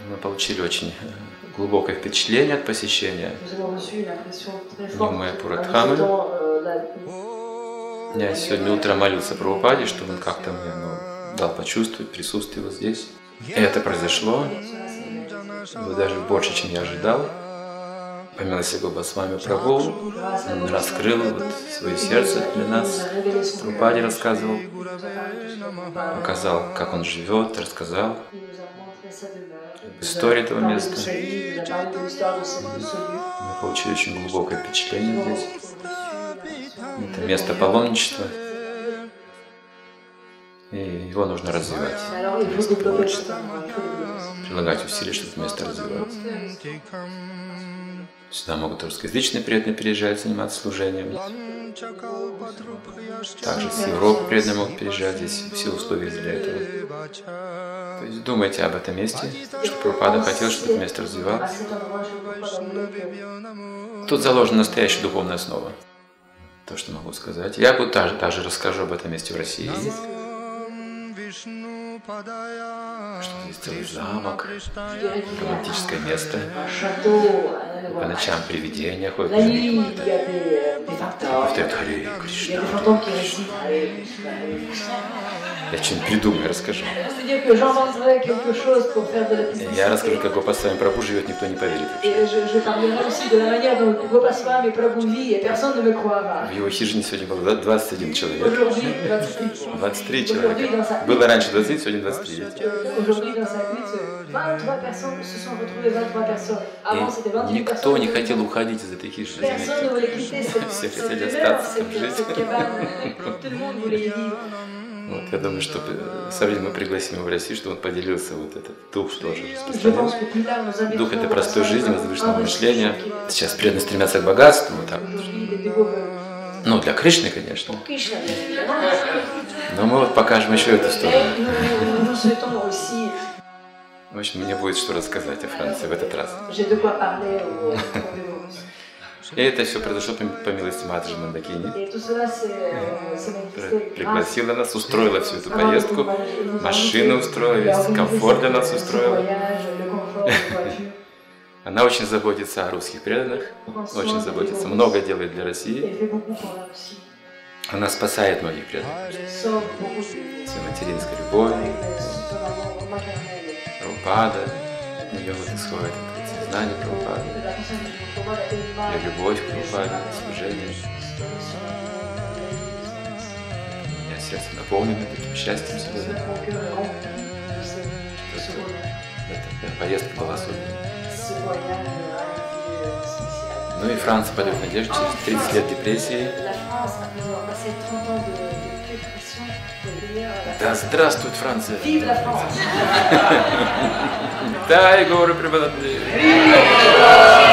Мы получили очень глубокое впечатление от посещения Нимэ Пурадхамы. Я сегодня утром молился Прабхупаде, чтобы он как-то мне дал почувствовать присутствие вот здесь. И это произошло даже больше, чем я ожидал. По милости Госвами Прабху, он раскрыл свое сердце для нас. Прабхупаде рассказывал, показал, как он живет, рассказал историю этого места. Мы получили очень глубокое впечатление здесь. Это место паломничества, и его нужно развивать. Место паломничества. Прилагать усилия, чтобы это место развивалось. Сюда могут русскоязычные преданные приезжать, заниматься служением. Также с Европы преданные могут приезжать, здесь все условия для этого. То есть думайте об этом месте, что Прабхупада хотел, чтобы это место развивалось. Тут заложена настоящая духовная основа. То, что могу сказать. Я также расскажу об этом месте в России. Что здесь целый замок, романтическое место. По ночам привидения ходят. Повторяют Харе Кришна. Я что-нибудь придумаю, расскажу. Я расскажу, как Гопасвами Прабху живет, никто не поверит. В его хижине сегодня было 21 человек. 23 человека. Было раньше 20, сегодня 23. И никто не хотел уходить из этой хижины. Все хотели остаться там жить. Вот, я думаю, что со временем мы пригласим его в Россию, чтобы он поделился этот дух тоже распространен. Дух этой простой жизни, возвышенного мышления. Сейчас преданные стремятся к богатству. Ну, для Кришны, конечно. Но мы покажем еще эту сторону. В общем, мне будет что рассказать о Франции в этот раз. И это все произошло по милости Матаджи Мандакини. Пригласила нас, устроила всю эту поездку, машину устроила, весь комфорт для нас устроила. Она очень заботится о русских преданных, очень заботится, много делает для России. Она спасает многих преданных. Своей материнской любовью, Прабхупада, от нее исходит знание Прабхупады, ее любовь к Прабхупаде, служение. У меня сердце наполнено таким счастьем сегодня. Эта поездка была особенной. Ну и Франция пойдет в надежде через 30 лет депрессии. Да здравствует Франция! Да, и горы преподаватели!